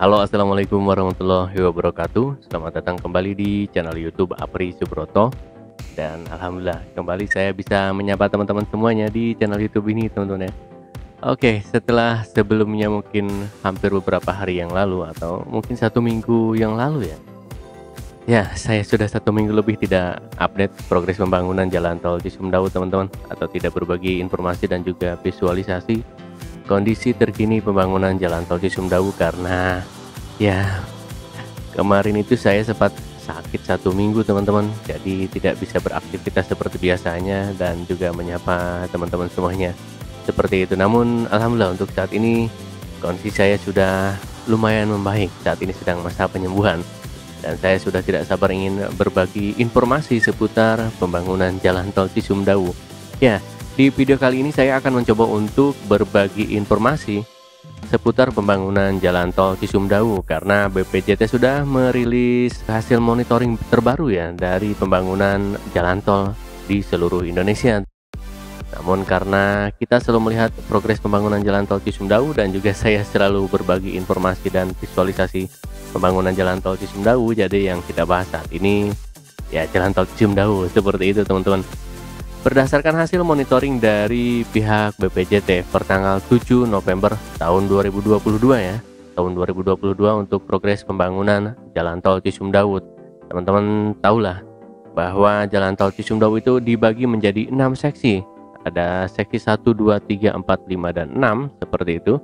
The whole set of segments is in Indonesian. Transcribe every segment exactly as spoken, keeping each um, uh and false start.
Halo, assalamualaikum warahmatullahi wabarakatuh. Selamat datang kembali di channel YouTube Apri Subroto. Dan alhamdulillah kembali saya bisa menyapa teman-teman semuanya di channel YouTube ini, teman-teman ya. Oke, setelah sebelumnya mungkin hampir beberapa hari yang lalu atau mungkin satu minggu yang lalu ya. Ya, saya sudah satu minggu lebih tidak update progres pembangunan jalan tol Cisumdawu, teman-teman, atau tidak berbagi informasi dan juga visualisasi kondisi terkini pembangunan jalan tol Cisumdawu karena ya kemarin itu saya sempat sakit satu minggu, teman-teman, jadi tidak bisa beraktivitas seperti biasanya dan juga menyapa teman-teman semuanya seperti itu. Namun alhamdulillah untuk saat ini kondisi saya sudah lumayan membaik. Saat ini sedang masa penyembuhan dan saya sudah tidak sabar ingin berbagi informasi seputar pembangunan jalan tol Cisumdawu. Ya, di video kali ini saya akan mencoba untuk berbagi informasi seputar pembangunan jalan tol Cisumdawu karena B P J T sudah merilis hasil monitoring terbaru ya dari pembangunan jalan tol di seluruh Indonesia. Namun karena kita selalu melihat progres pembangunan jalan tol Cisumdawu dan juga saya selalu berbagi informasi dan visualisasi pembangunan jalan tol Cisumdawu, jadi yang kita bahas saat ini ya jalan tol Cisumdawu seperti itu, teman-teman. Berdasarkan hasil monitoring dari pihak B P J T per tanggal tujuh November tahun dua ribu dua puluh dua ya, tahun dua ribu dua puluh dua untuk progres pembangunan jalan tol Cisumdawu. Teman-teman tahulah bahwa jalan tol Cisumdawu itu dibagi menjadi enam seksi. Ada seksi satu, dua, tiga, empat, lima, dan enam seperti itu.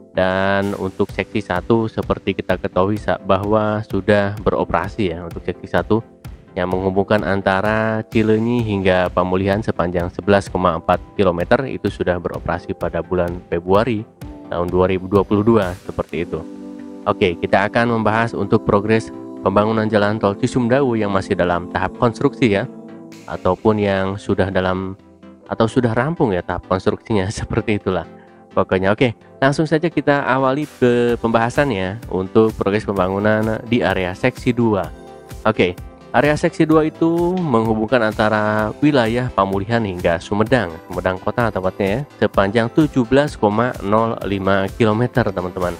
Dan untuk seksi satu seperti kita ketahui bahwa sudah beroperasi ya untuk seksi satu yang menghubungkan antara Cileunyi hingga Pamulihan sepanjang sebelas koma empat kilometer itu sudah beroperasi pada bulan Februari tahun dua ribu dua puluh dua seperti itu. Oke, kita akan membahas untuk progres pembangunan jalan tol Cisumdawu yang masih dalam tahap konstruksi ya, ataupun yang sudah dalam atau sudah rampung ya tahap konstruksinya seperti itulah pokoknya. Oke, langsung saja kita awali ke pembahasannya untuk progres pembangunan di area seksi dua. Oke, area seksi dua itu menghubungkan antara wilayah Pamulihan hingga Sumedang, Sumedang kota tepatnya ya, sepanjang tujuh belas koma nol lima kilometer, teman-teman.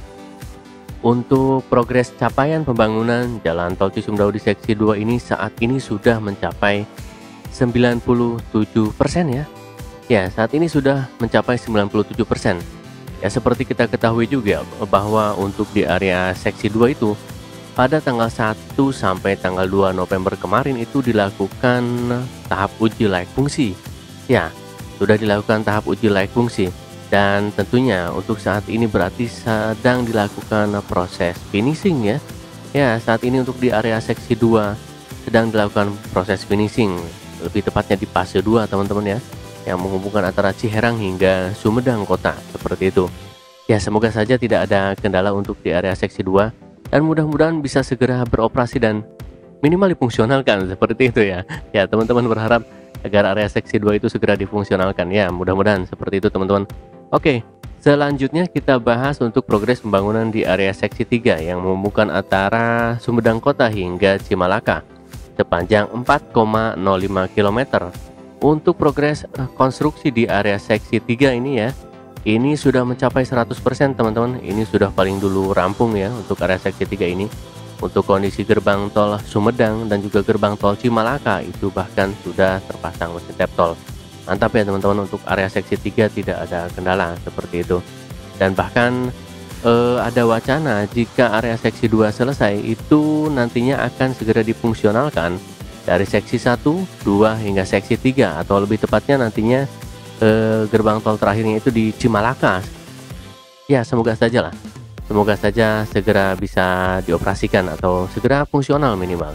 Untuk progres capaian pembangunan jalan tol Cisumdawu di seksi dua ini saat ini sudah mencapai sembilan puluh tujuh persen ya. Ya, saat ini sudah mencapai sembilan puluh tujuh persen. Ya, seperti kita ketahui juga bahwa untuk di area seksi dua itu pada tanggal satu sampai tanggal dua November kemarin itu dilakukan tahap uji layak fungsi. Ya, sudah dilakukan tahap uji layak fungsi dan tentunya untuk saat ini berarti sedang dilakukan proses finishing ya. Ya, saat ini untuk di area seksi dua sedang dilakukan proses finishing, lebih tepatnya di fase dua, teman-teman ya, yang menghubungkan antara Ciherang hingga Sumedang kota seperti itu. Ya, semoga saja tidak ada kendala untuk di area seksi dua dan mudah-mudahan bisa segera beroperasi dan minimal difungsionalkan seperti itu ya. Ya, teman-teman berharap agar area seksi dua itu segera difungsionalkan ya, mudah-mudahan seperti itu, teman-teman. Oke, selanjutnya kita bahas untuk progres pembangunan di area seksi tiga yang menghubungkan antara Sumedang kota hingga Cimalaka sepanjang empat koma nol lima kilometer. Untuk progres konstruksi di area seksi tiga ini ya, ini sudah mencapai seratus persen, teman-teman. Ini sudah paling dulu rampung ya untuk area seksi tiga ini. Untuk kondisi gerbang tol Sumedang dan juga gerbang tol Cimalaka itu bahkan sudah terpasang mesin tap tol. Mantap ya, teman-teman, untuk area seksi tiga tidak ada kendala seperti itu. Dan bahkan eh, ada wacana jika area seksi dua selesai itu nantinya akan segera difungsionalkan dari seksi satu, dua hingga seksi tiga, atau lebih tepatnya nantinya eh, gerbang tol terakhirnya itu di Cimalaka. Ya, semoga saja lah. Semoga saja segera bisa dioperasikan atau segera fungsional minimal.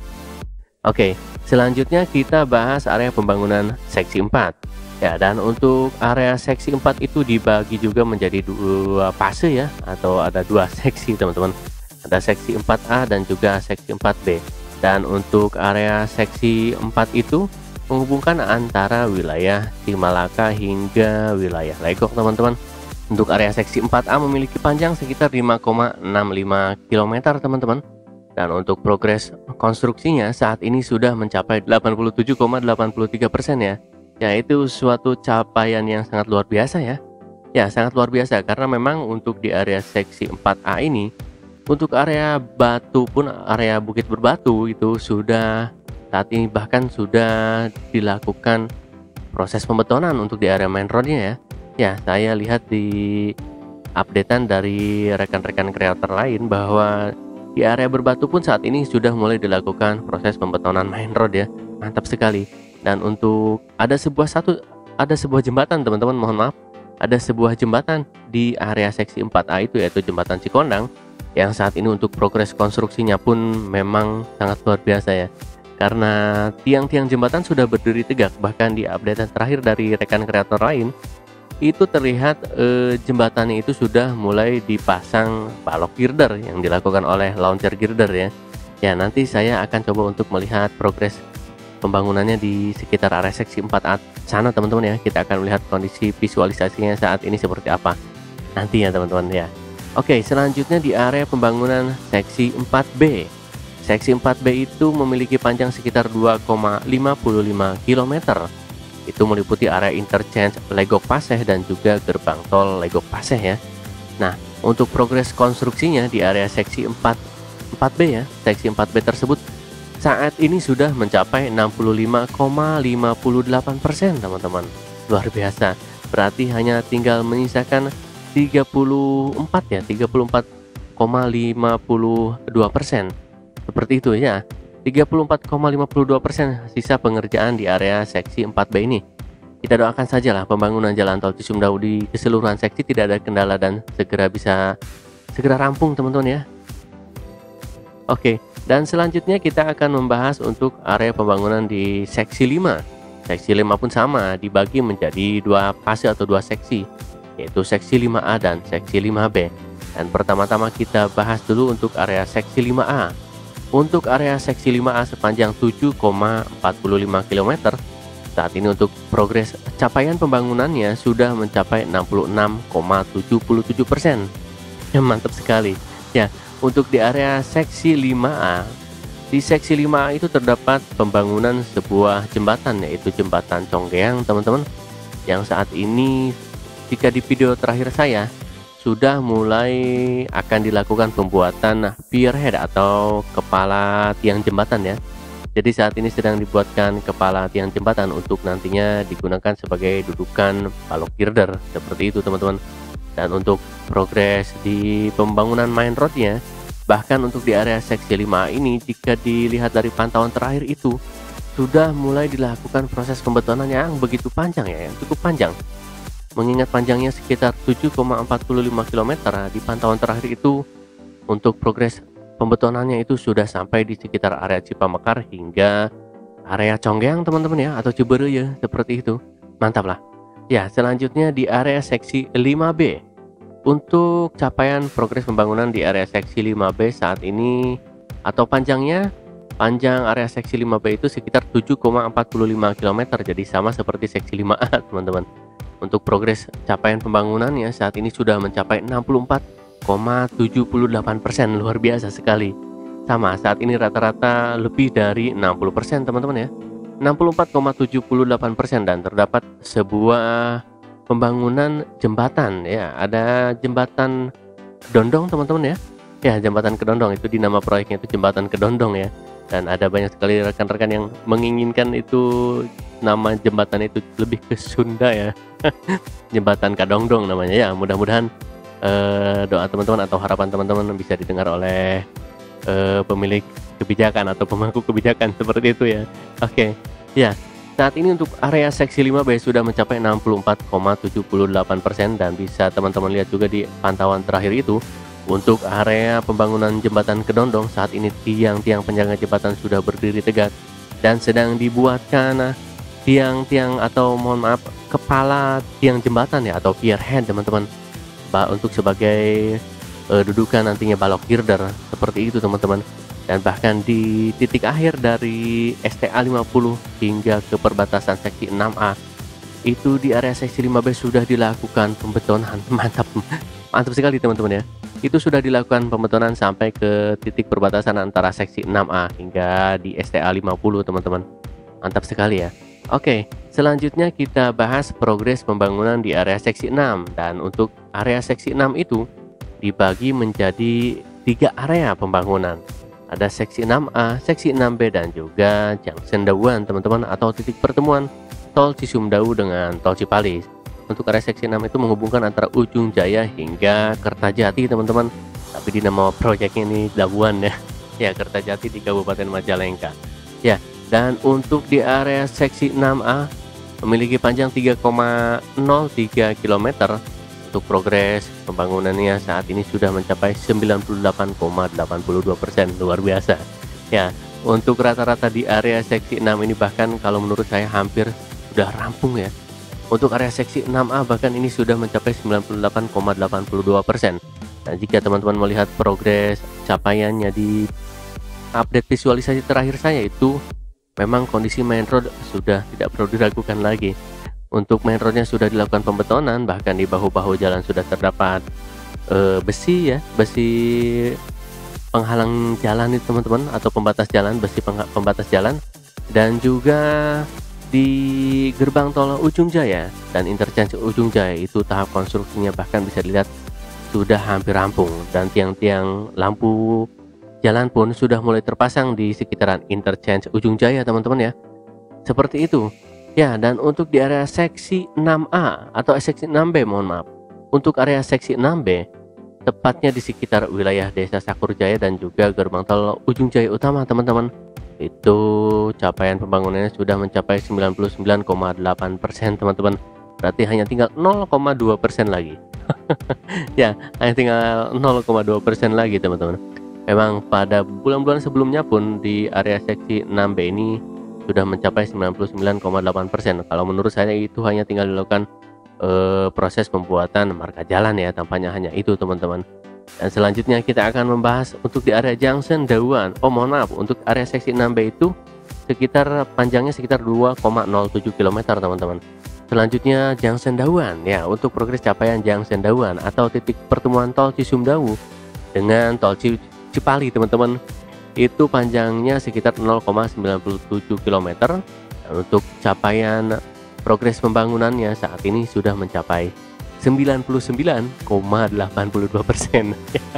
Oke, selanjutnya kita bahas area pembangunan seksi empat. Ya, dan untuk area seksi empat itu dibagi juga menjadi dua fase ya, atau ada dua seksi, teman-teman. Ada seksi empat A dan juga seksi empat B. Dan untuk area seksi empat itu menghubungkan antara wilayah Cimalaka hingga wilayah Legok, teman-teman. Untuk area seksi empat A memiliki panjang sekitar lima koma enam lima kilometer, teman-teman. Dan untuk progres konstruksinya saat ini sudah mencapai delapan puluh tujuh koma delapan tiga persen ya. Yaitu suatu capaian yang sangat luar biasa ya. Ya, sangat luar biasa karena memang untuk di area seksi empat A ini Untuk area Batu pun, area Bukit Berbatu itu sudah saat ini bahkan sudah dilakukan proses pembetonan untuk di area main roadnya ya. Ya, saya lihat di updatean dari rekan-rekan kreator lain bahwa di area Berbatu pun saat ini sudah mulai dilakukan proses pembetonan main road ya. Mantap sekali. Dan untuk ada sebuah satu ada sebuah jembatan teman-teman, mohon maaf. Ada sebuah jembatan di area seksi empat A itu, yaitu jembatan Cikondang, yang saat ini untuk progres konstruksinya pun memang sangat luar biasa ya. Karena tiang-tiang jembatan sudah berdiri tegak, bahkan di update terakhir dari rekan kreator lain itu terlihat eh, jembatannya itu sudah mulai dipasang balok girder yang dilakukan oleh launcher girder ya. Ya, nanti saya akan coba untuk melihat progres pembangunannya di sekitar area seksi empat A sana teman-teman ya. Kita akan melihat kondisi visualisasinya saat ini seperti apa nanti ya teman-teman ya. Oke, selanjutnya di area pembangunan seksi empat B. Seksi empat B itu memiliki panjang sekitar dua koma lima lima kilometer. Itu meliputi area interchange Legok Paseh dan juga gerbang tol Legok Paseh ya. Nah, untuk progres konstruksinya di area seksi empat B ya, seksi empat B tersebut saat ini sudah mencapai enam puluh lima koma lima delapan persen teman-teman. Luar biasa. Berarti hanya tinggal menyisakan tiga puluh empat ya, tiga puluh empat koma lima dua persen. Seperti itu ya. tiga puluh empat koma lima dua persen sisa pengerjaan di area seksi empat B ini. Kita doakan sajalah pembangunan jalan tol Cisumdawu di keseluruhan seksi tidak ada kendala dan segera bisa segera rampung teman-teman ya. Oke, dan selanjutnya kita akan membahas untuk area pembangunan di seksi lima. Seksi lima pun sama, dibagi menjadi dua fase atau dua seksi, yaitu seksi lima A dan seksi lima B. Dan pertama-tama kita bahas dulu untuk area seksi lima A. Untuk area seksi lima A sepanjang tujuh koma empat lima kilometer, saat ini untuk progres capaian pembangunannya sudah mencapai enam puluh enam koma tujuh tujuh persen. Ya, mantap sekali. Ya, untuk di area seksi lima A, di seksi lima A itu terdapat pembangunan sebuah jembatan, yaitu jembatan Conggeang teman-teman, yang saat ini jika di video terakhir saya sudah mulai akan dilakukan pembuatan pierhead atau kepala tiang jembatan ya. Jadi saat ini sedang dibuatkan kepala tiang jembatan untuk nantinya digunakan sebagai dudukan balok girder seperti itu teman-teman. Dan untuk progres di pembangunan main roadnya, bahkan untuk di area seksi lima A ini jika dilihat dari pantauan terakhir itu sudah mulai dilakukan proses pembetonan yang begitu panjang ya, yang cukup panjang. Mengingat panjangnya sekitar tujuh koma empat lima kilometer, di pantauan terakhir itu untuk progres pembetonannya itu sudah sampai di sekitar area Cipamekar hingga area Conggeang teman-teman ya, atau Cibereu seperti itu. Mantap lah. Ya, selanjutnya di area seksi lima B. Untuk capaian progres pembangunan di area seksi lima B saat ini atau panjangnya, panjang area seksi lima B itu sekitar tujuh koma empat lima kilometer, jadi sama seperti seksi lima A teman-teman. Untuk progres capaian pembangunannya saat ini sudah mencapai enam puluh empat koma tujuh delapan persen, luar biasa sekali. Sama, saat ini rata-rata lebih dari enam puluh persen teman-teman ya, enam puluh empat koma tujuh delapan persen. Dan terdapat sebuah pembangunan jembatan ya, ada jembatan Kedondong teman-teman ya. Ya, jembatan Kedondong itu di nama proyeknya itu jembatan Kedondong ya. Dan ada banyak sekali rekan-rekan yang menginginkan itu nama jembatan itu lebih ke Sunda ya. Jembatan Kadongdong namanya ya. Mudah-mudahan eh, doa teman-teman atau harapan teman-teman bisa didengar oleh eh, pemilik kebijakan atau pemangku kebijakan seperti itu ya. Oke. Ya, saat ini untuk area seksi lima B sudah mencapai enam puluh empat koma tujuh delapan persen dan bisa teman-teman lihat juga di pantauan terakhir itu. Untuk area pembangunan jembatan Kedondong saat ini tiang-tiang penyangga jembatan sudah berdiri tegak dan sedang dibuatkan tiang-tiang atau mohon maaf kepala tiang jembatan ya, atau pierhead teman-teman, untuk sebagai uh, dudukan nantinya balok girder seperti itu teman-teman. Dan bahkan di titik akhir dari S T A lima puluh hingga ke perbatasan seksi enam A itu di area seksi lima B sudah dilakukan pembetonan. Mantap, mantap sekali teman-teman ya. Itu sudah dilakukan pembetonan sampai ke titik perbatasan antara seksi enam A hingga di S T A lima puluh teman-teman. Mantap sekali ya. Oke, selanjutnya kita bahas progres pembangunan di area seksi enam. Dan untuk area seksi enam itu dibagi menjadi tiga area pembangunan. Ada seksi enam A, seksi enam B, dan juga Junction Dawuan teman-teman, atau titik pertemuan tol Cisumdawu dengan tol Cipali. Untuk area seksi enam itu menghubungkan antara Ujung Jaya hingga Kertajati teman-teman, tapi di nama proyeknya ini Dawuan ya. Ya, Kertajati di Kabupaten Majalengka. Ya, dan untuk di area seksi enam A memiliki panjang tiga koma nol tiga kilometer. Untuk progres pembangunannya saat ini sudah mencapai sembilan puluh delapan koma delapan dua persen, luar biasa. Ya, untuk rata-rata di area seksi enam ini bahkan kalau menurut saya hampir sudah rampung ya. Untuk area seksi enam A bahkan ini sudah mencapai sembilan puluh delapan koma delapan dua persen. Dan jika teman-teman melihat progres capaiannya di update visualisasi terakhir saya, itu memang kondisi main road sudah tidak perlu diragukan lagi. Untuk main roadnya sudah dilakukan pembetonan, bahkan di bahu-bahu jalan sudah terdapat e, besi ya, besi penghalang jalan itu teman-teman, atau pembatas jalan, besi pembatas jalan. Dan juga di gerbang tol Ujung Jaya dan interchange Ujung Jaya itu tahap konstruksinya bahkan bisa dilihat sudah hampir rampung, dan tiang-tiang lampu jalan pun sudah mulai terpasang di sekitaran interchange Ujung Jaya teman-teman ya. Seperti itu. Ya, dan untuk di area seksi enam A atau seksi enam B, mohon maaf. Untuk area seksi enam B, tepatnya di sekitar wilayah Desa Sakurjaya dan juga gerbang tol Ujung Jaya Utama, teman-teman. Itu capaian pembangunannya sudah mencapai sembilan puluh sembilan koma delapan persen, teman-teman. Berarti hanya tinggal nol koma dua persen lagi. Ya, hanya tinggal nol koma dua persen lagi, teman-teman. Memang pada bulan-bulan sebelumnya pun di area seksi enam B ini sudah mencapai sembilan puluh sembilan koma delapan persen. Kalau menurut saya itu hanya tinggal dilakukan e, proses pembuatan marka jalan ya, tampaknya hanya itu teman-teman. Dan selanjutnya kita akan membahas untuk di area Junction Dawuan. Oh mohon maaf, untuk area seksi enam B itu sekitar panjangnya sekitar dua koma nol tujuh kilometer teman-teman. Selanjutnya Junction Dawuan ya, untuk progres capaian Junction Dawuan atau titik pertemuan tol Cisumdawu dengan tol Cipali teman-teman, itu panjangnya sekitar nol koma sembilan tujuh kilometer. Dan untuk capaian progres pembangunannya saat ini sudah mencapai sembilan puluh sembilan koma delapan dua persen.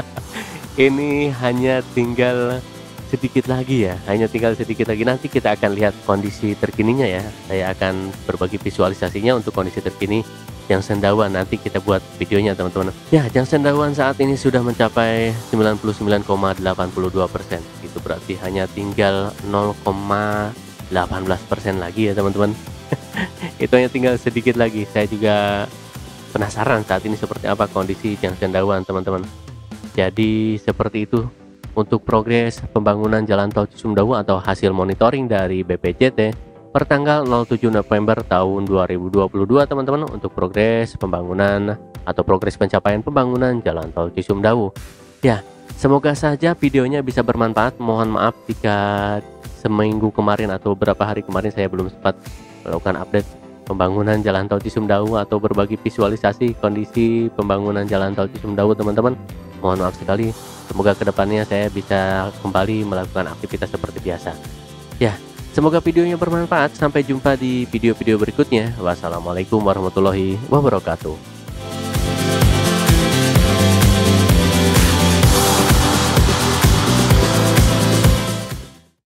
Ini hanya tinggal sedikit lagi ya, hanya tinggal sedikit lagi. Nanti kita akan lihat kondisi terkininya ya. Saya akan berbagi visualisasinya untuk kondisi terkini Junction Dawuan, nanti kita buat videonya teman-teman. Ya, Junction Dawuan saat ini sudah mencapai sembilan puluh sembilan koma delapan dua persen. Itu berarti hanya tinggal nol koma delapan persen lagi ya teman-teman. Itu hanya tinggal sedikit lagi. Saya juga penasaran saat ini seperti apa kondisi Junction Dawuan teman-teman. Jadi seperti itu untuk progres pembangunan jalan tol Cisumdawu atau hasil monitoring dari B P J T pertanggal nol tujuh November tahun dua ribu dua puluh dua teman-teman, untuk progres pembangunan atau progres pencapaian pembangunan jalan tol Cisumdawu. Ya, semoga saja videonya bisa bermanfaat. Mohon maaf jika seminggu kemarin atau beberapa hari kemarin saya belum sempat melakukan update pembangunan jalan tol Cisumdawu atau berbagi visualisasi kondisi pembangunan jalan tol Cisumdawu teman-teman. Mohon maaf sekali. Semoga kedepannya saya bisa kembali melakukan aktivitas seperti biasa. Ya, semoga videonya bermanfaat. Sampai jumpa di video-video berikutnya. Wassalamualaikum warahmatullahi wabarakatuh.